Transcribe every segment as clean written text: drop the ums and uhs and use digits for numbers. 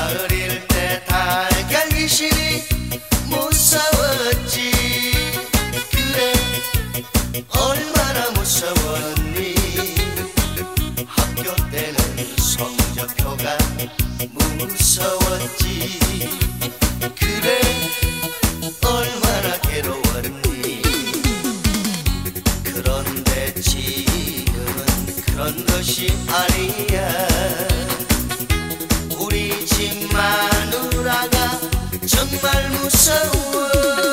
어릴 때 달걀 귀신이 무서웠지. 그래 얼마나 무서웠니. 학교 때는 성적표가 무서웠지. 그래 얼마나 괴로웠니. 그런데 지금은 그런 것이 아니야. 우리 집 마누라가 정말 무서워.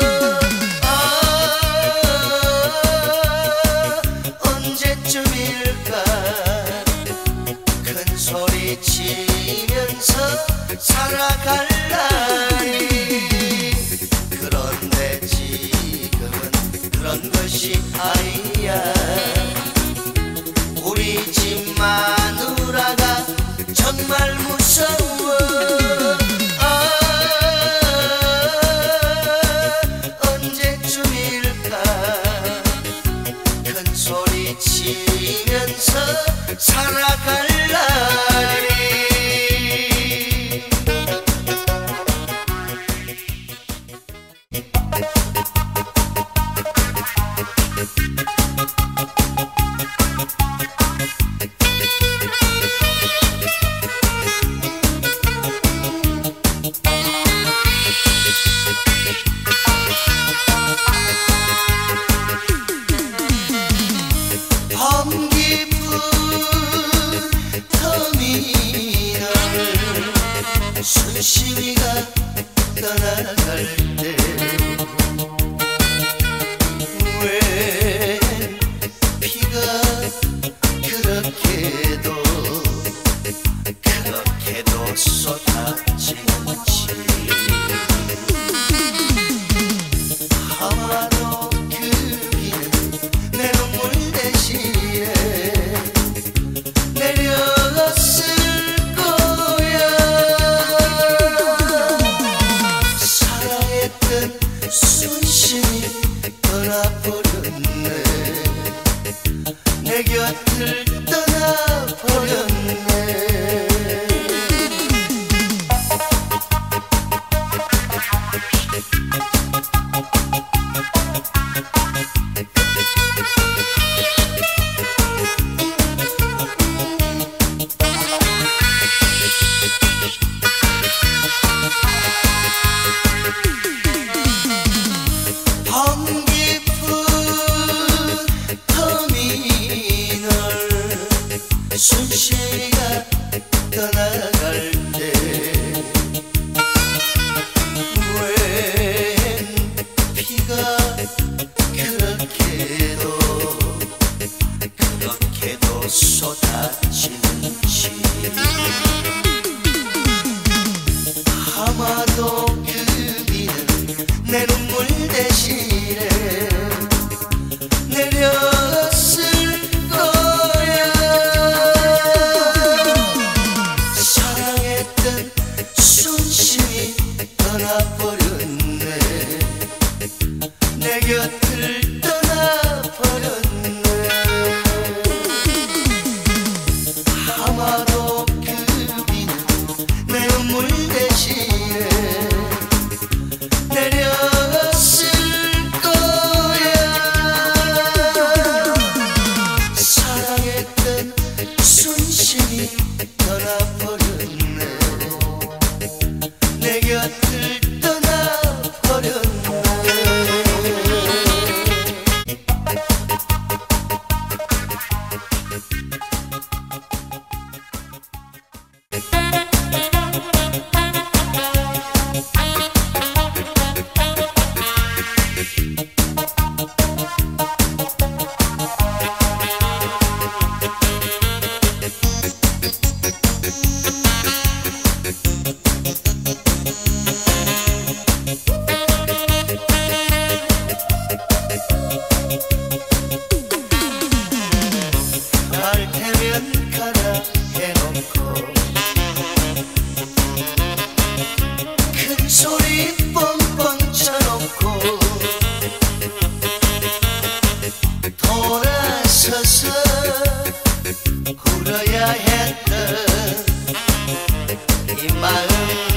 언제쯤일까 큰 소리 치면서 살아갈라니. 그런데 지금은 그런 것이 아니야. 우리 집 마누라가 정말 무서워. 언제쯤일까 큰 소리 치면서 살아갈라니. 밤 깊은 터미널 순심이가 떠나갈 때 왜 피가 그렇게도 쏟아지는지. 아마도 그 비는 내 눈물 대신에 내렸을 거야. 사랑했던 순심이 떠나버렸네. 내 곁을 떠나버렸네. 밤 깊은 터미널 순심이가 떠나갈 때 웬 피가 그렇게도 쏟아지는지. 아마도 그 비는 내 눈물 대신에 내렸을 거야. 사랑했던 순심이 떠나버렸네. 내 곁을 떠나버렸네. 아마도 그 비는 내 눈물 대신에 내렸을 거야. 사랑했던 순심이 떠나버렸네. 내 곁을 떠나버렸네. 갈 테면 가라 해놓고 큰 소리 뻥뻥 쳐놓고 돌아서서 울어야 했던 이 마음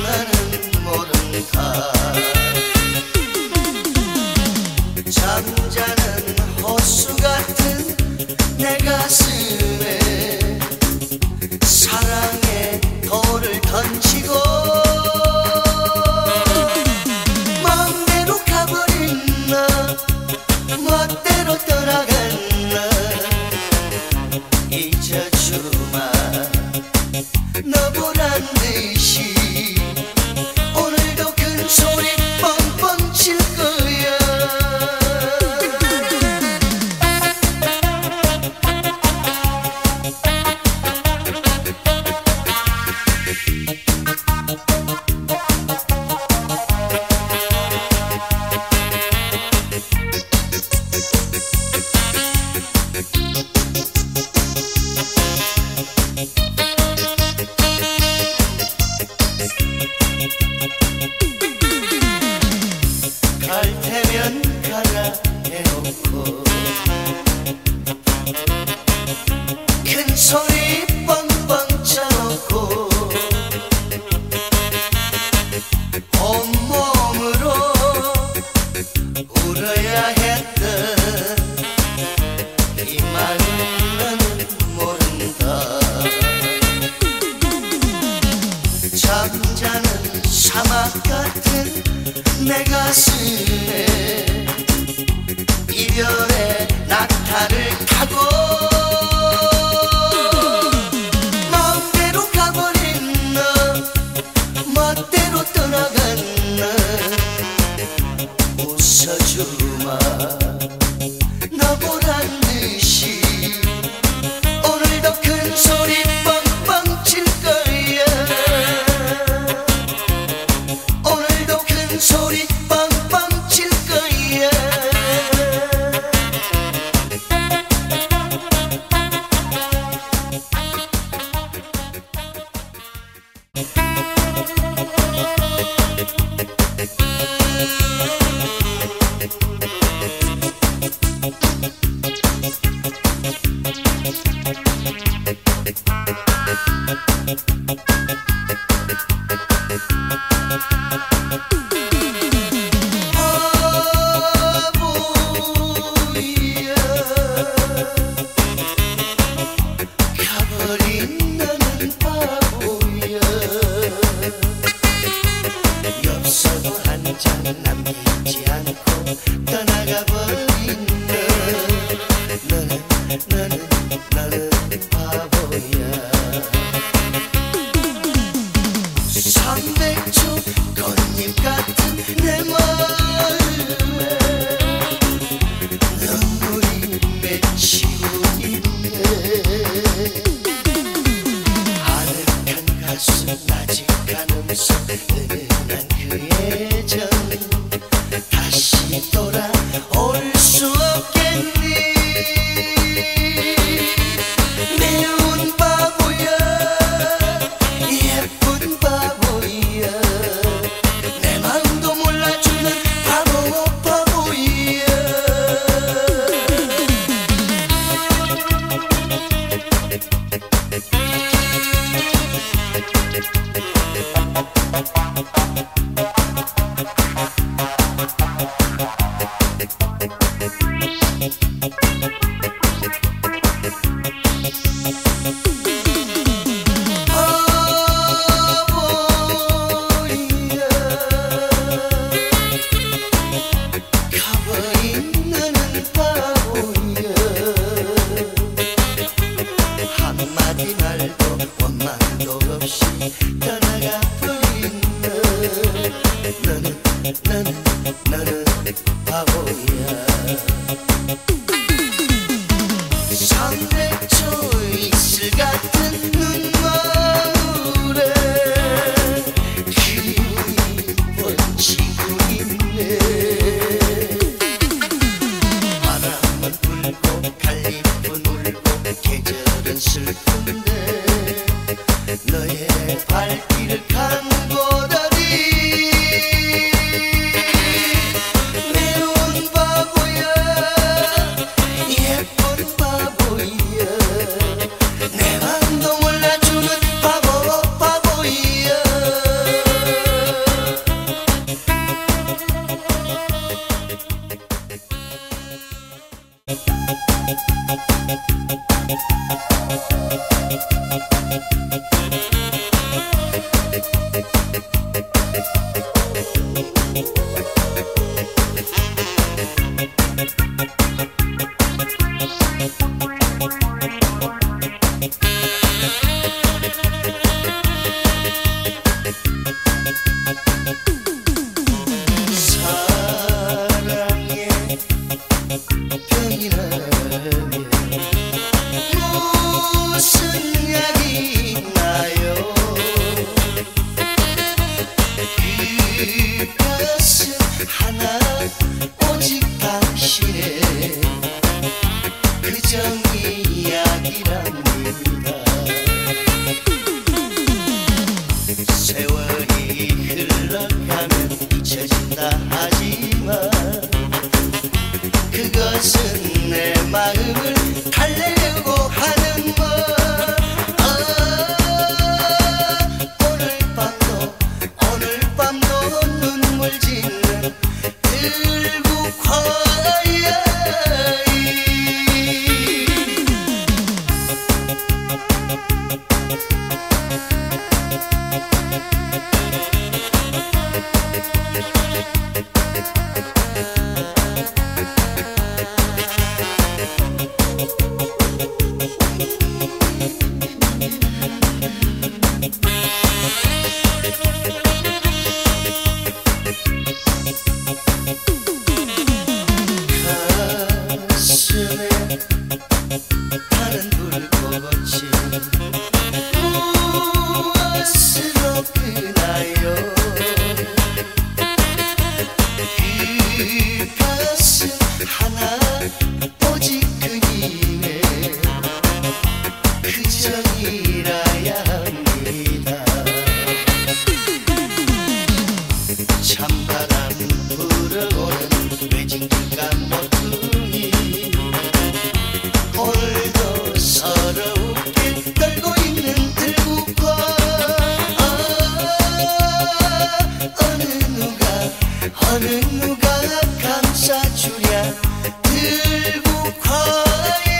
나는 사막 같은 내 가슴에 이별의 낙타를 타고 마음대로 가버린 너 멋대로 떠나간 너 웃어주마 너 보란 듯이 오늘도 큰 소리 뻥뻥 칠 거야 오늘도 큰 소리 뻥뻥 칠 거야 남기지 않고 떠나가버린 너는 바보야 300초 꽃잎 같은 내 마음에 눈물이 맺히고 있네 아늑한 가슴 나직한 음성 은은한 그 예전 다시 돌아올 수 없겠니 미운 바보야 예쁜 바보야 내 마음도 몰라주는 바보야 가버린 너는 바보야 한마디 말도 원망도 없이 떠나가버린 너는 바보야 300초 이슬 같은 눈물에 기운이 번지고 있네 바람은 불고 갈잎은 울고 계절은 슬픈데 너의 발길을 간 곳어디 미운 바보야 예쁜 바보야 내 맘도 몰라주는 바보야 사랑의 병이라면 무슨 약이 있나요 그 가슴 하나 오직 당신의 그 정이 이야기랍니다 세월이 흘러가면 잊혀진다 하지만 그것은 내 마음을 달래려고 하는 것 오늘 밤도 눈물 짓는 들국화 어느 누가 감싸주랴 들국화야.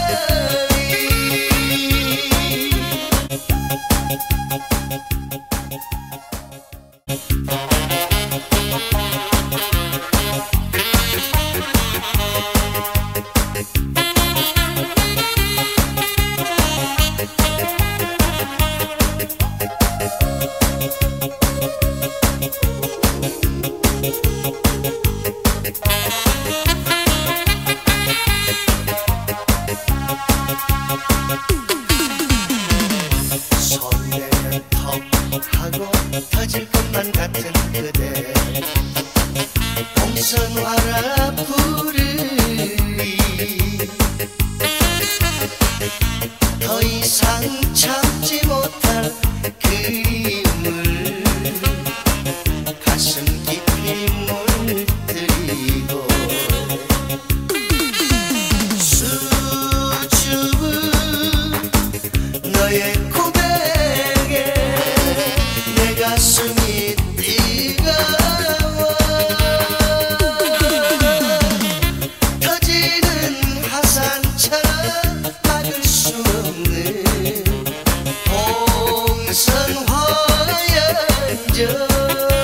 설레는 턱하고 터질 것만 같은 그대 봉선화라 부르리. 더 이상 참지 못할 그리움을 가슴 깊이 물들이고 수줍은 너의 고백에 내 가슴이 뜨거워. 터지는 화산처럼 막을 수 없는 봉선화연전.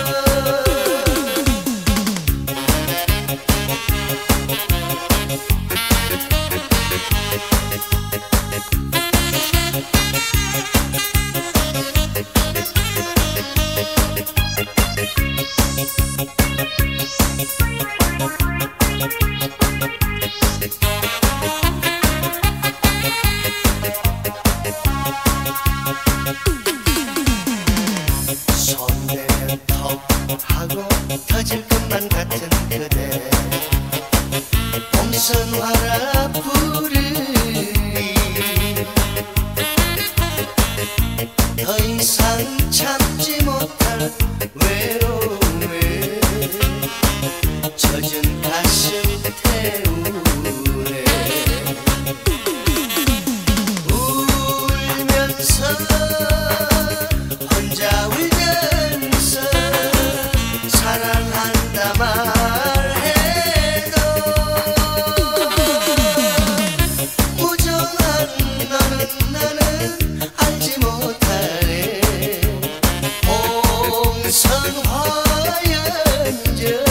손대면 턱하고 터질 것만 같은 그대 봉선화라 부르리. 더 이상 참지 못할 외로움에 젖은 가슴 태우네. 울면서 혼자 울면서 사랑한다 말해도 무정한 너는 나는 알지 못하네. 봉선화연전.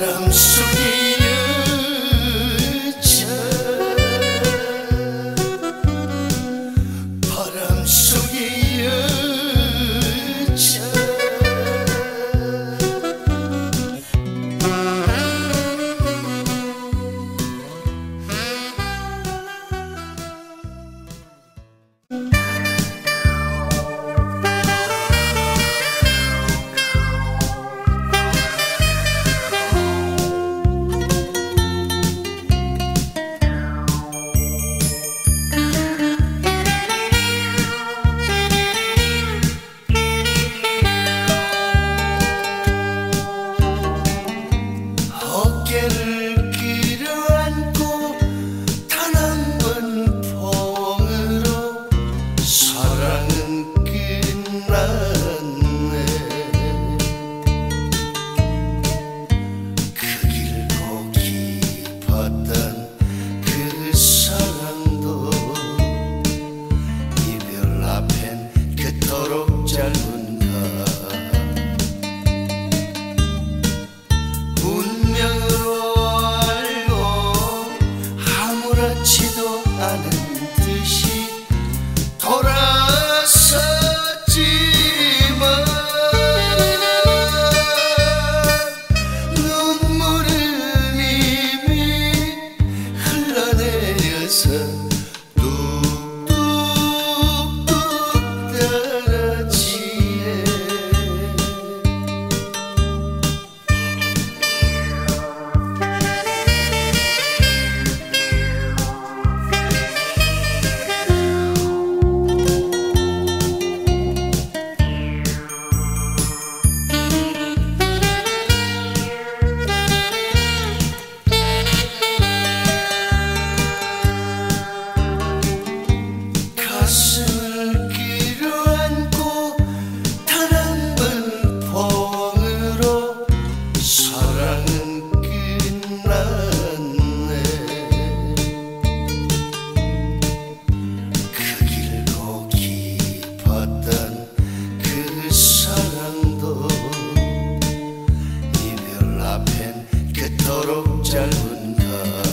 바람 속에 여자 바람 속에 여자 어깨를 끌어안고 단 한 번 펑으로 사랑은 끝났네. 그 길고 깊었던 그 사랑도 이별 앞엔 그토록 짧은가. 운명으로 알고 아무렇지도 않은 듯이 돌아섰지만 눈물은 이미 흘러내려서 뚝뚝뚝 떨어지네. 가슴을 끌어안고 단 한 번 펑으로 사랑은 끝났네. 그 길고 깊었던 그 사랑도 이별 앞엔 그토록 짧은가.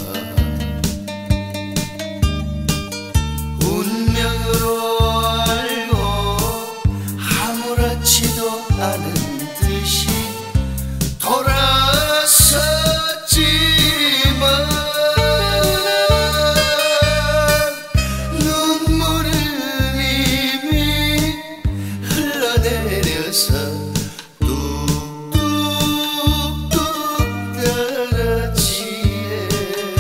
운명으로 알고 아무렇지도 않은 듯이 돌아섰지만 눈물은 이미 흘러내려서 뚝뚝뚝 떨어지네.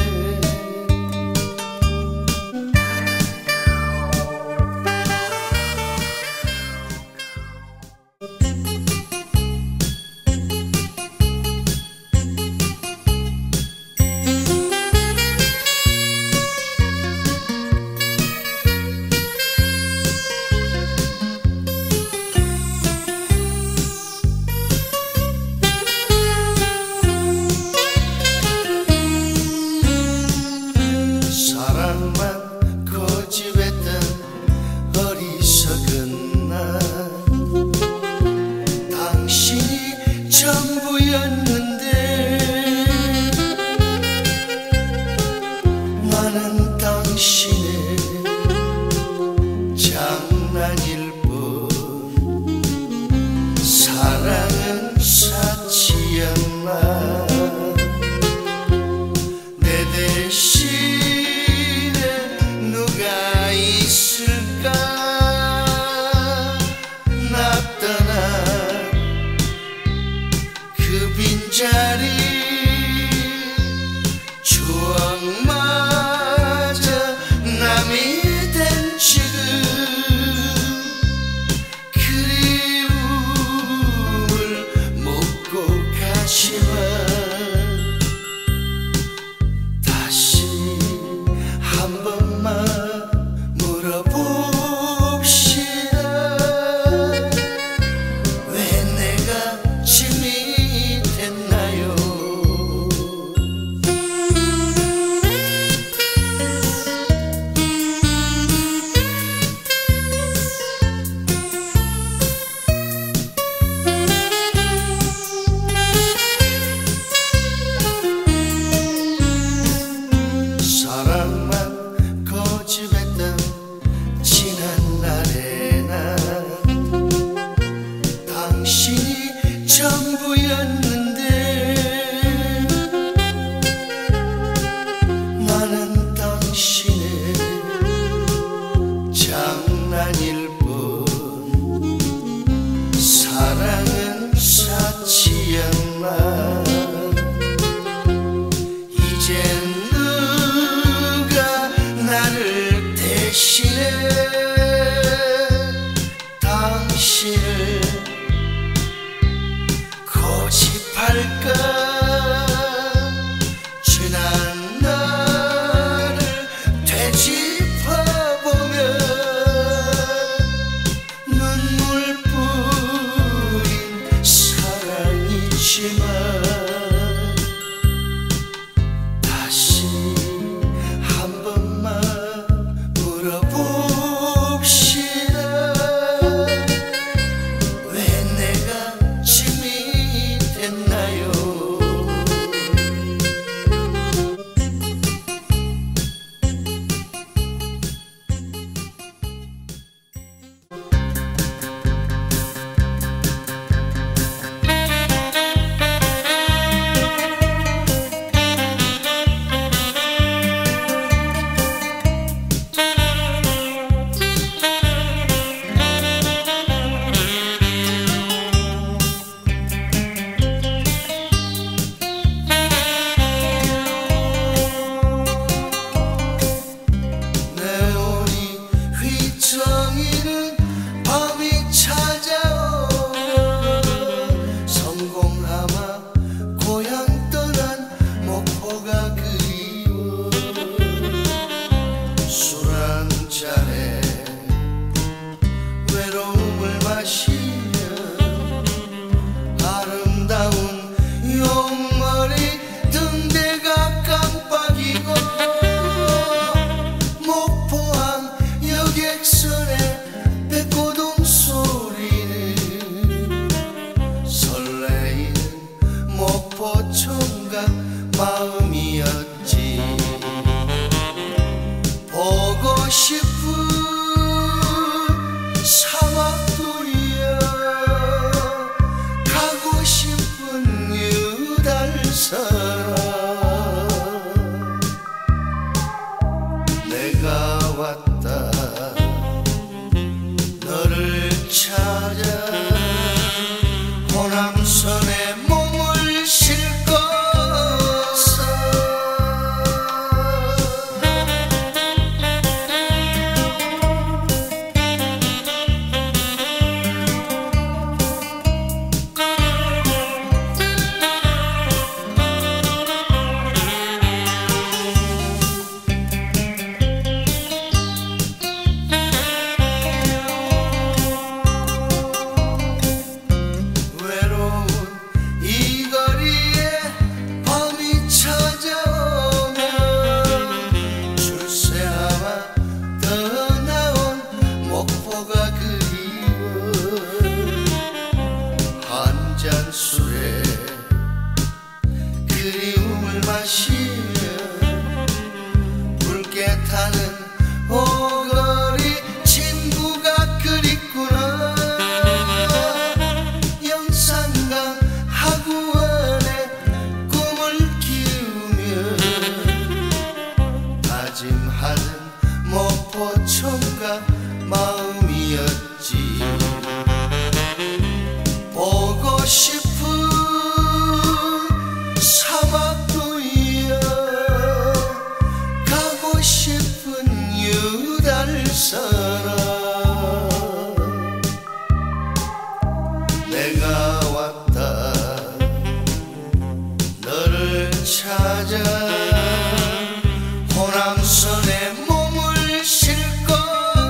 사랑만 고집했던 어리석은 날 당신이 전부였는데 나는 당신의 장난일 뿐. 사랑은 사치였나. 내 대신에 누가 있을까. 나 떠난 그 빈자리 추억마저 남이 된 지금 그리움을 묻고 가시마. 다시 한 번만 물어봅시다. 왜 내가 짐이 됐나요? 목포총각 마음이었지. 보고 싶은 사막도야, 가고 싶은 유달선. 내가 왔다 너를 찾아 호남선에 몸을 싣고서. 술에 그리움을 마시며 붉게 타는 오거리 친구가 그립구나. 영산강 하구원에 꿈을 키우며 다짐하는 목포총각 마음이었지. 보고 싶은 사막도야, 가고 싶은 유달선아. 내가 왔다 너를 찾아 호남선에 몸을 싣고서.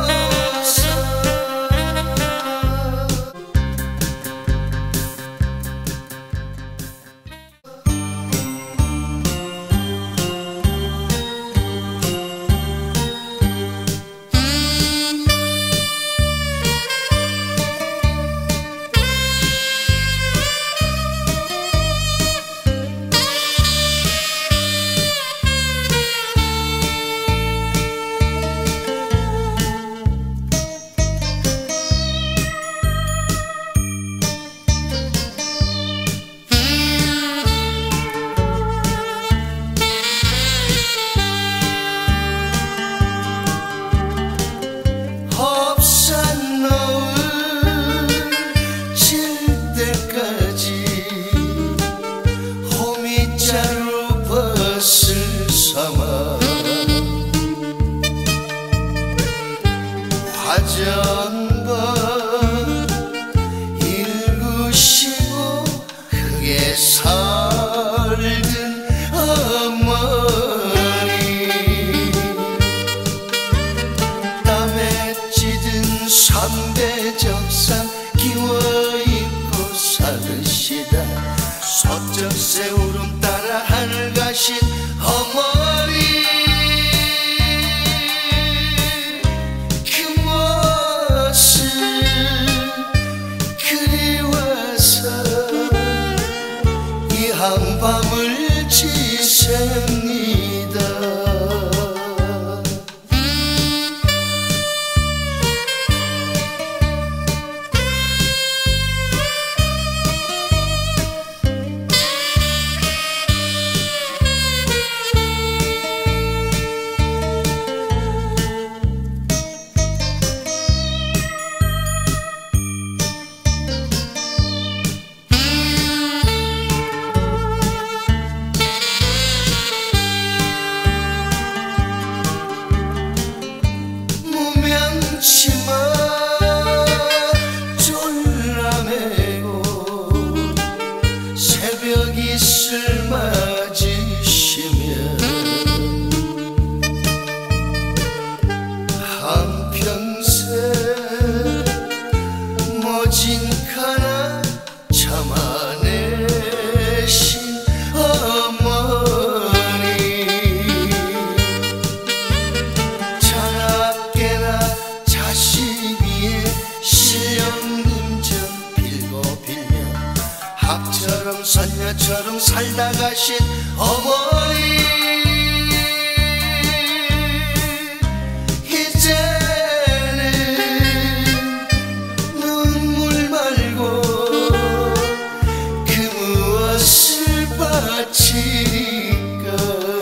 화전번 일구시고 흙에 살든 어머니. 땀에 찌든 삼대적상 기워입고 살으시다. 소쩍새 울음 따라 하늘 가신 어머니. 한밤을 지셉니다. 치마 졸라매고 새벽 이슬 맞으시며 한평생 모진 가나 참아내신 어머니. 자나깨나 실령님 전 빌고 빌며 합처럼 선녀처럼 별처럼 살다 가신 어머니, 이제는 눈물 말고 그 무엇을 바칠까.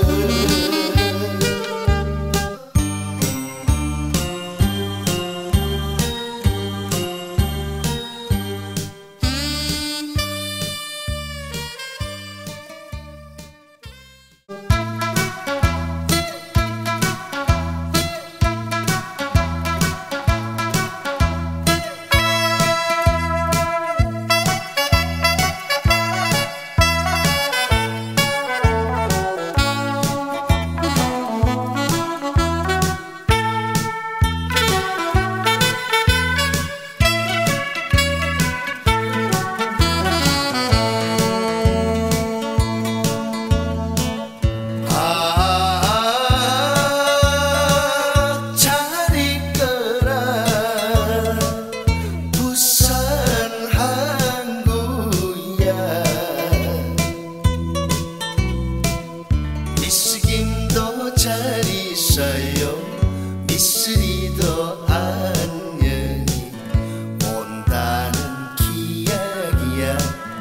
미스김도 잘 있어요. 미쓰리도 안녕히 온다는 기약이야.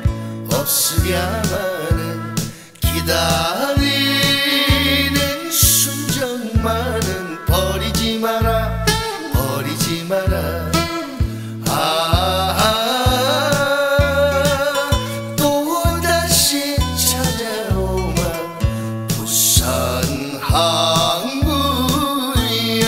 없으랴마는 기다리는 순정만은 버리지 마라, 버리지 마라. 또다시 찾아오마 부산 항구야.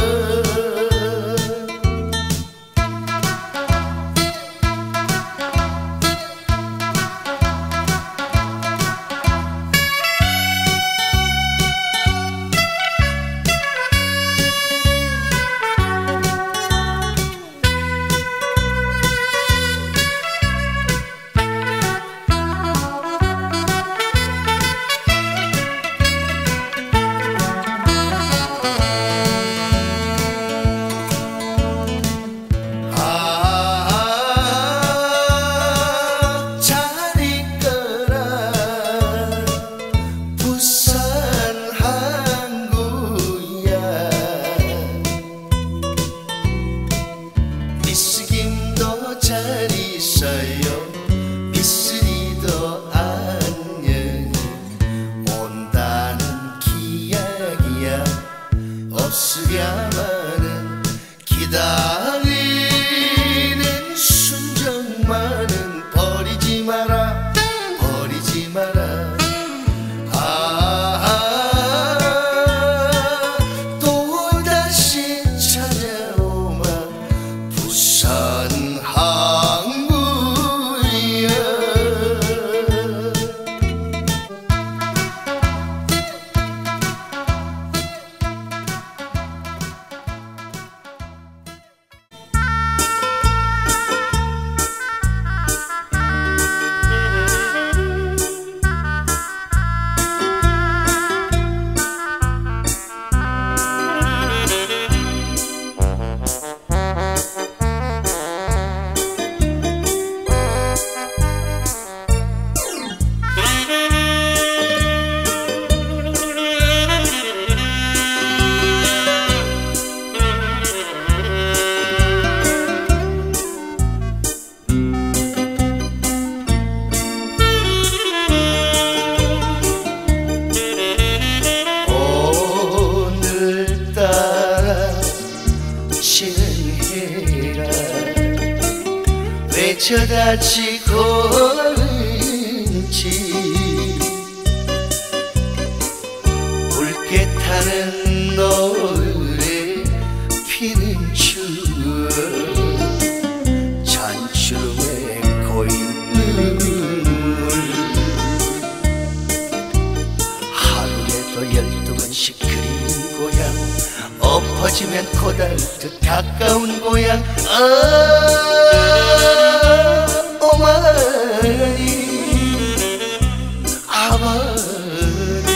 미스김도 잘 있어요. 미쓰리도 안녕히 온다는 기약이야. 없으랴마는 기다리는 순정만은 버리지 마라, 버리지 마라. 또다시 찾아오마 부산 항구야. 왜 저다 지고는지 붉게 타는 노을에 피는 추억 잔주름에 고인 눈물 하루에도 12번씩 그리운 고향 엎어지면 고달듯 가까운 고향 어머니 아버니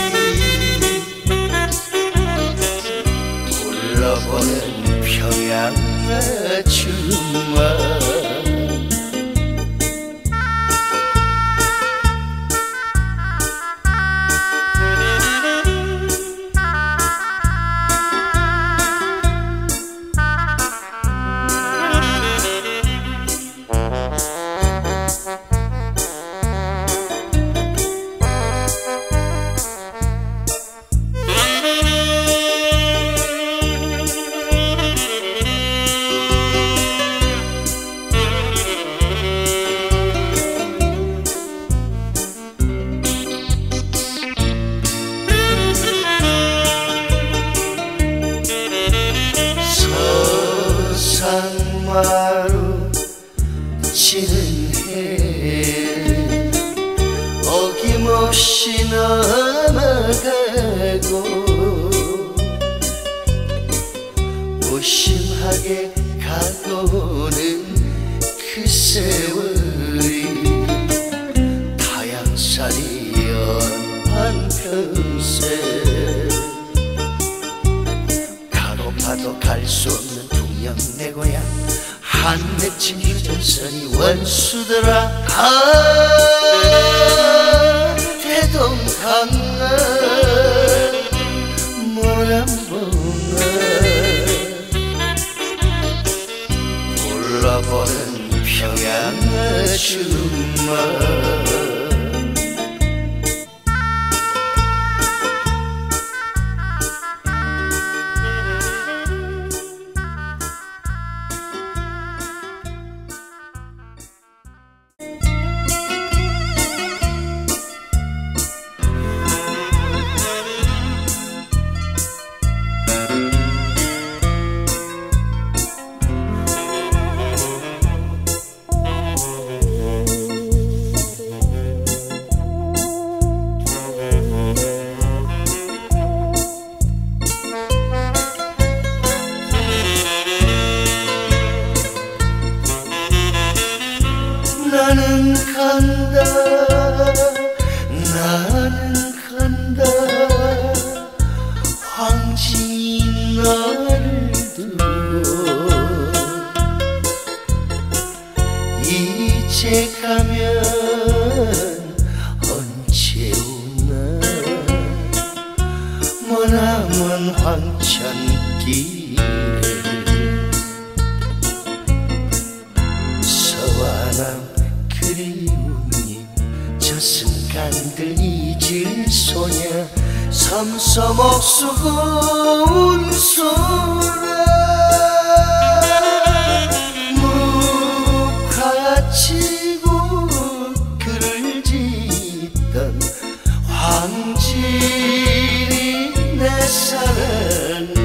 불러보는 평양 아줌마 없이 넘어가고 무심하게 가고는 그 세월이 타양살이 연한평생 가고파도 갈 수 없는 동양 내 고향 한 맺힌 유전선이 원수더라. 대동강은 모란봉은 불러보는 평양의 주말 나는 간다 나는 간다 황진이 나를 두고 이제 가면 언제 오나 머나먼 황천길을 서와남 그리움님 저 순간들 잊을 소냐 섬섬옥수 고운 소라 묵화치고 글을 짓던 황진이 내 사랑아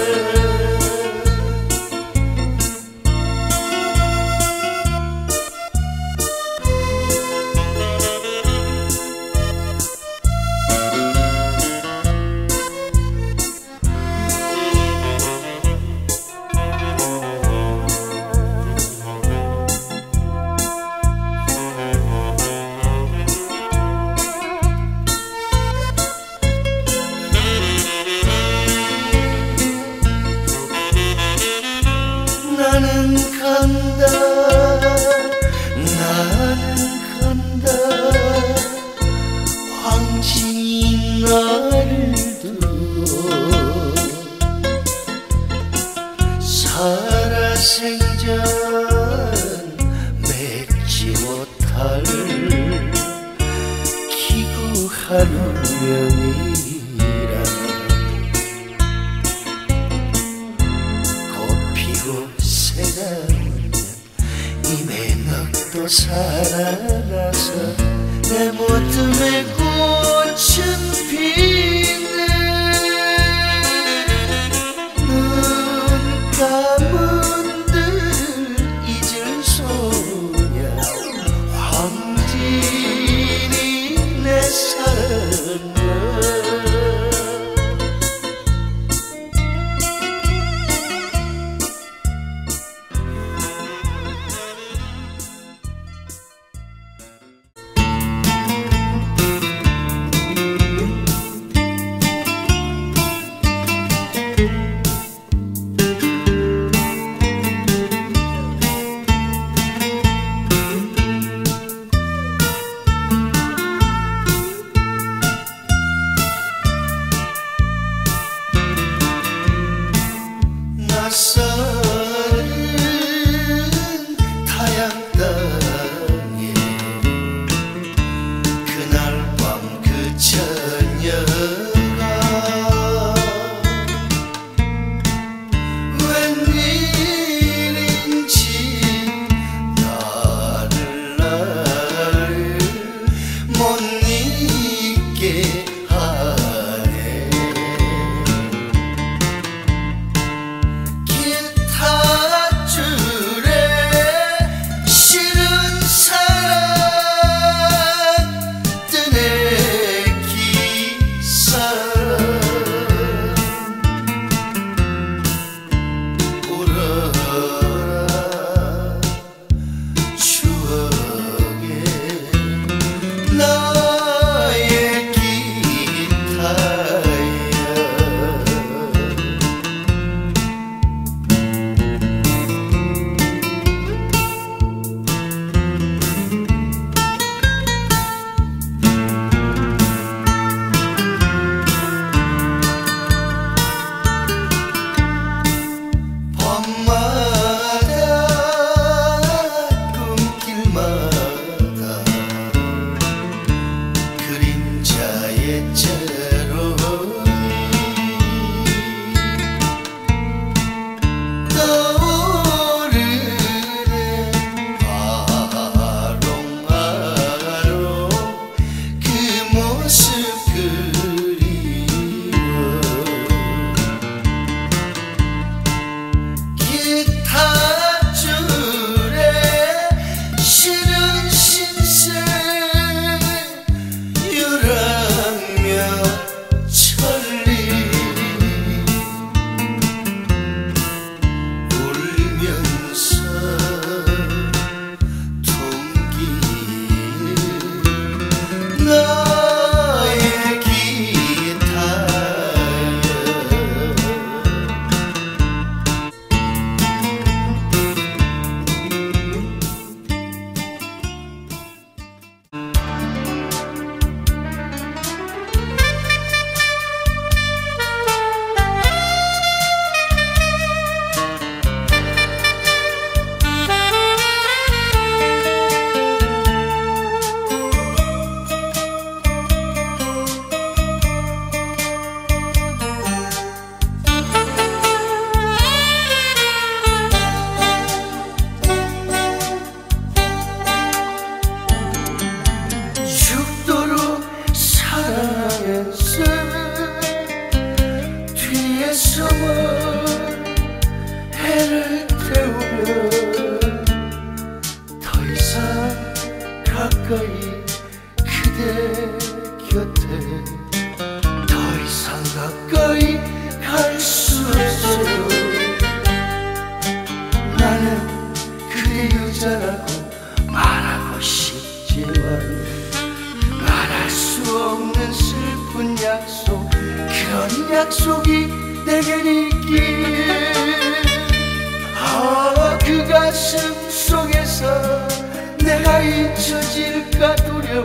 나는 간다 나는 간다 황진이 나를 두고 살아생전 맺지 못할 기구한 운명이라 이내 넋도 살아나서 내 모둠에 꽃은 피네 눈 감은 듯 잊을 소냐 황진이 내 사랑아 낯선 타양 땅에 그날 밤 그 저녁아 웬일인지 나를 못 잊게 하네 싫은 사랑 뜨네 날개처럼 떠오르네 아롱아롱 그 모습 그리워 기타 줄에 실은 신세 유랑며 천리 울면서 동길 나의 기타여 죽도록 사랑했어 뒤에 숨어 해를 태우며 더 이상 가까이 그대 곁에 더 이상 가까이 갈 수 없어요 나는 그대 여자라고 말하고 싶지만 말할 수 없는 슬픈 약속 그런 약속이 내겐 있기에 그 가슴 속에서 내가 잊혀질까 두려워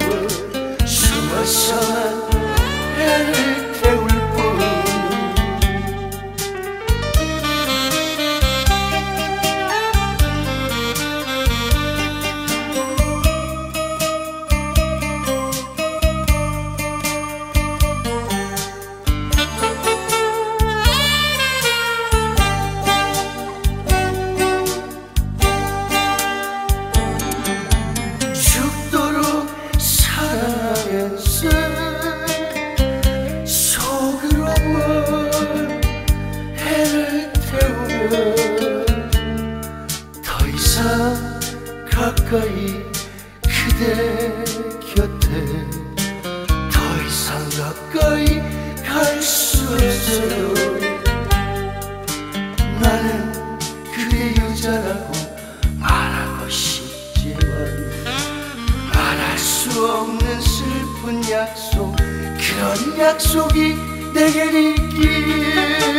숨어서만 해를 태울 뿐 죽도록 사랑했어 속으로만 해를 태우며 더 이상 가까이 그대 곁에 더 이상 가까이 갈 수 없어요 나는 그대 여자라고 말하고 싶지만 말할 수 없는 슬픈 약속 그런 약속이 내겐 있기에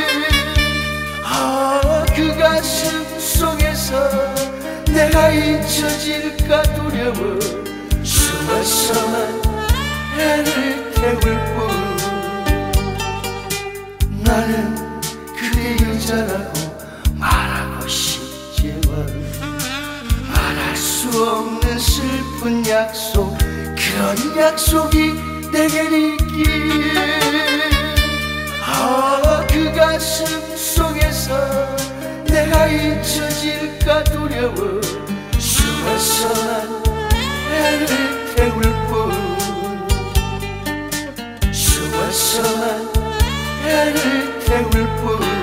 그 가슴 속에서 내가 잊혀질까 두려워 숨어서만 해를 태울 뿐 나는 그대 여자라고 말하고 싶지만 말할 수 없는 슬픈 약속 그런 약속이 내겐 있기에 그 가슴 속에서 내가 잊혀질까 두려워 숨어서만 해를 태울 뿐 숨어서만 해를 태울 뿐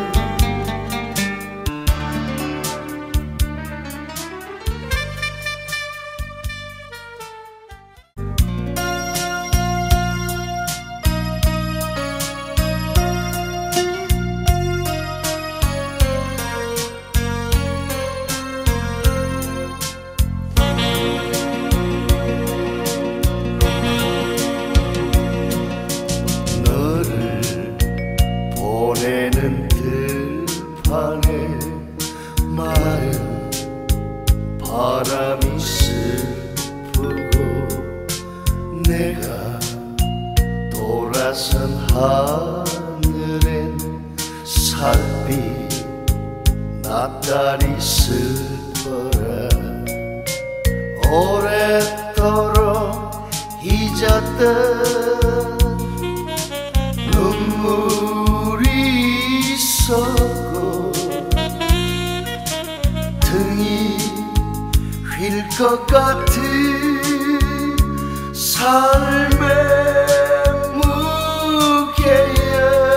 보내는 들판에 마른 바람이 슬프고 내가 돌아선 하늘엔 살빛 낯달이 슬퍼라 오랫도록 잊었던 것 같은 삶의 무게에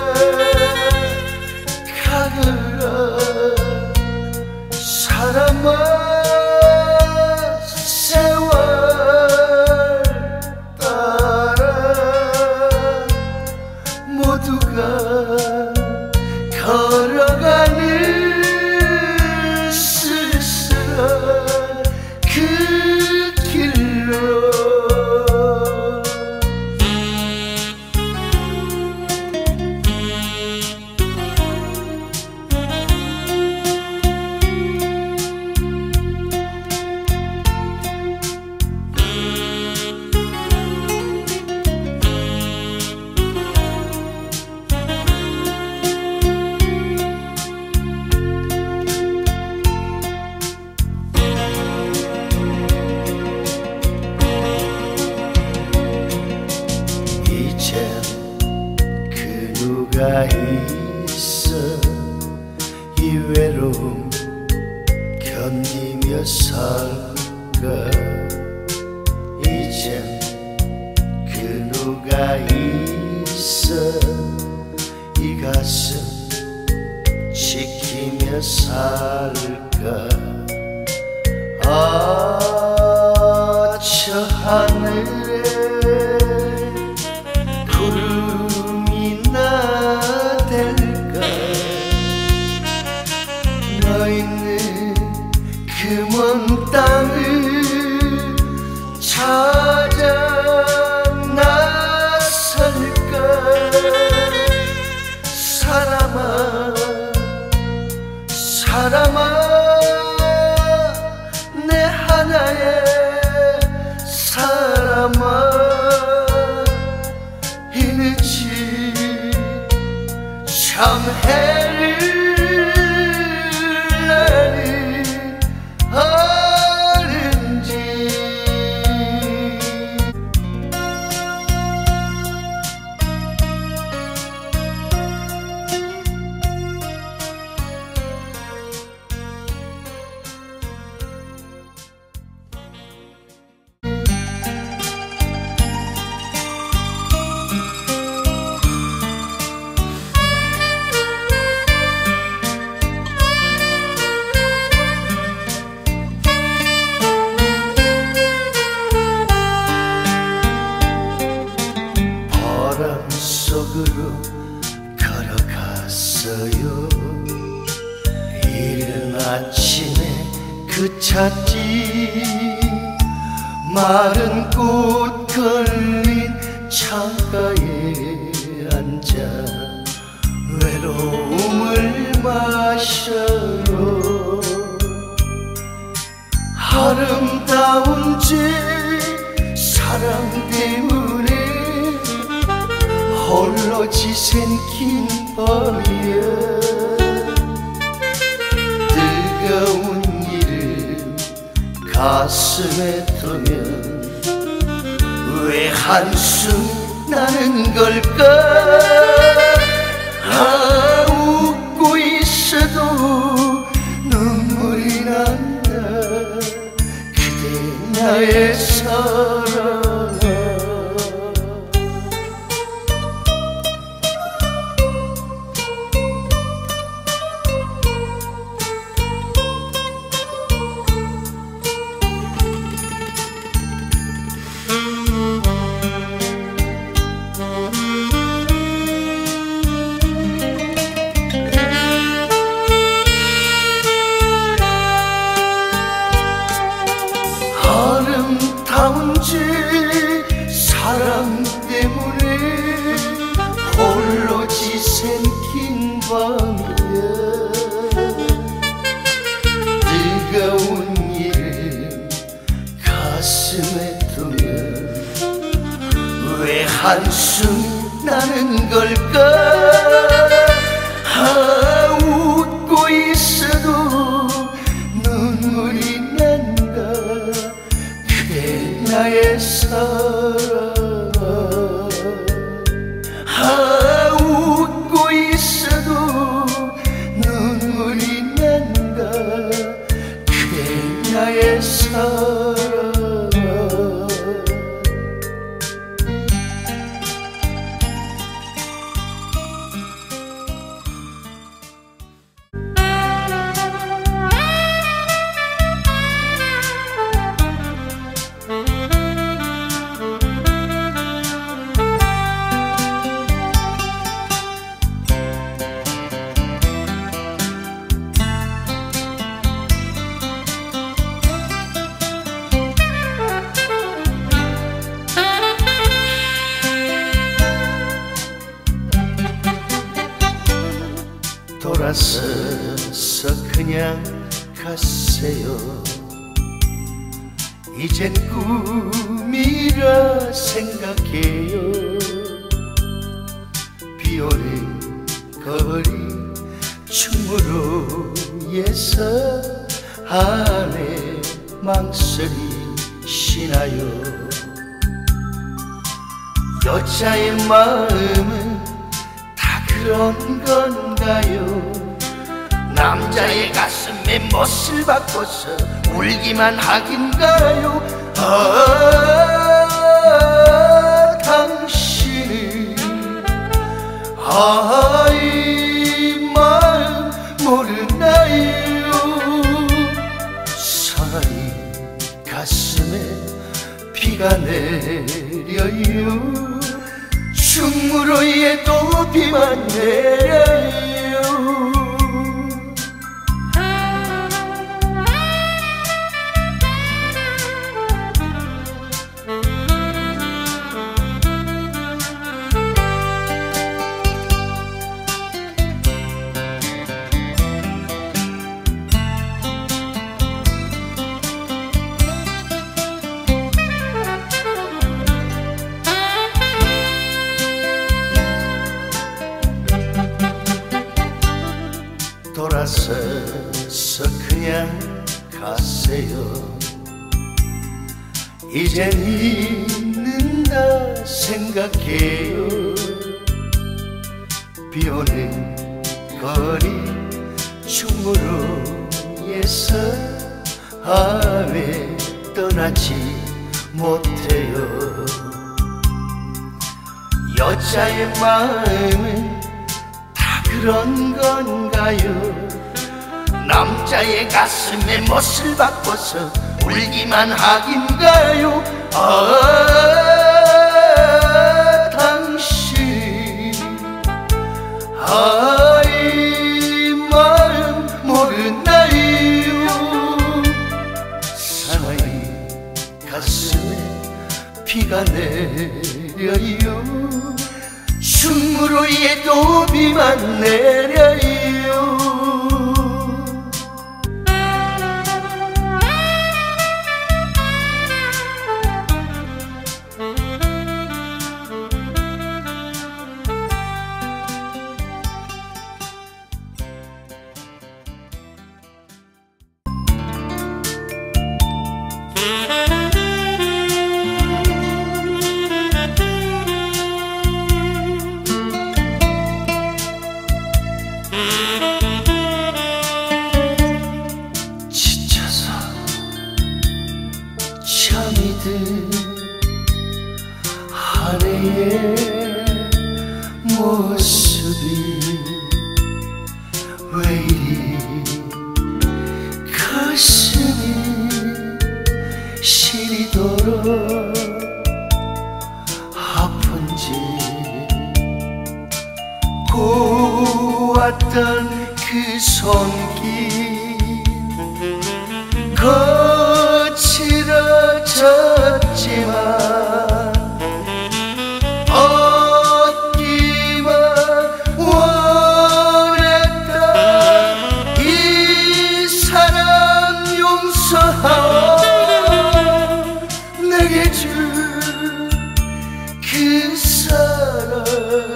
가글러 사람아 세월 따라 모두가 걸어가는 쓸쓸한 그 길로 누가 있어 이 외로움 견디며 살까 이젠 그 누가 있어 이 가슴 지키며 살까 아 저 하늘에 너 있는 그 먼 땅을 찾아 나설까 사람아 사람아 내 하나의 사람아 이는지 참 해를 바람 속으로 걸어갔어요. 이른 아침에 그 찻집 마른 꽃 걸린 창가에 앉아 외로움을 마셔요. 아름다운 제 사랑 때문에 홀로 지샌 긴 밤이야. 뜨거운 이름 가슴에 두면 왜 한숨 나는 걸까. 아 웃고 있어도 눈물이 난다. 그대 나의 사랑. 아름다운 제 사랑 때문에 홀로 지샌 긴 밤이야. 뜨거운 이름 가슴에 두면 왜 한숨 나는 걸까. 아 웃고 있어도 눈물이 난다. 나의 사랑. 아 웃고 있어도 눈물이 난다. 그대 나의 사랑. 돌아서서 그냥 가세요. 이젠 꿈이라 생각해요. 비오는 거리 충무로에서 아내 망설이 쉬나요. 여자의 마음은 다 그런 건가요? 남자의 가슴에 못을 바꿔서 울기만 하긴가요? 당신은 이 마음 모르나요? 사나이 가슴에 비가 내려요. 충무로에도 비만 내려요. 돌아서서 그냥 가세요. 이젠 잊는다 생각해요. 비오는 거리 충무로에서 왜 떠나지 못해요. 여자의 마음은 다 그런 건가요? 남자의 가슴에 못을 바꿔서 울기만 하긴가요? 당신 이 마음 모르나요? 사나이 가슴에 비가 내려요. 충무로에도 비만 내려요. 지쳐서 잠이 든 아내의 모습이 왜 이리 가슴이 시리도록 아픈지. 고왔던 그 손길 거칠어졌지만 얻기만 원했다. 이 사랑 용서하오. 내게 준 그 사랑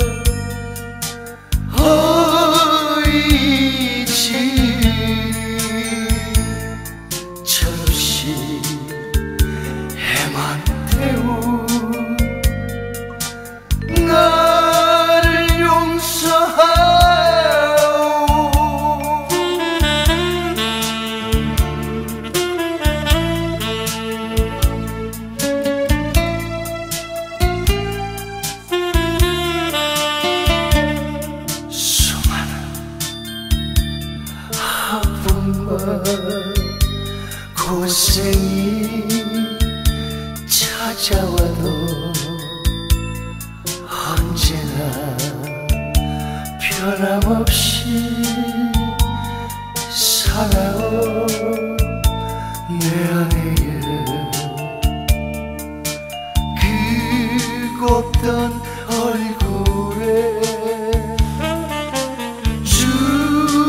나를 용서하오. 수많은 아픔과 고생이 찾아와도 언제나 변함없이 살아온 내 안에 그 곱던 얼굴에 주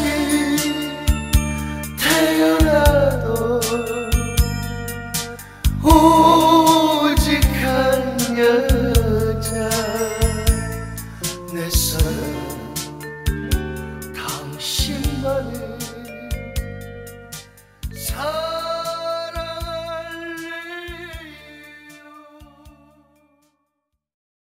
태어나도 오직 한 년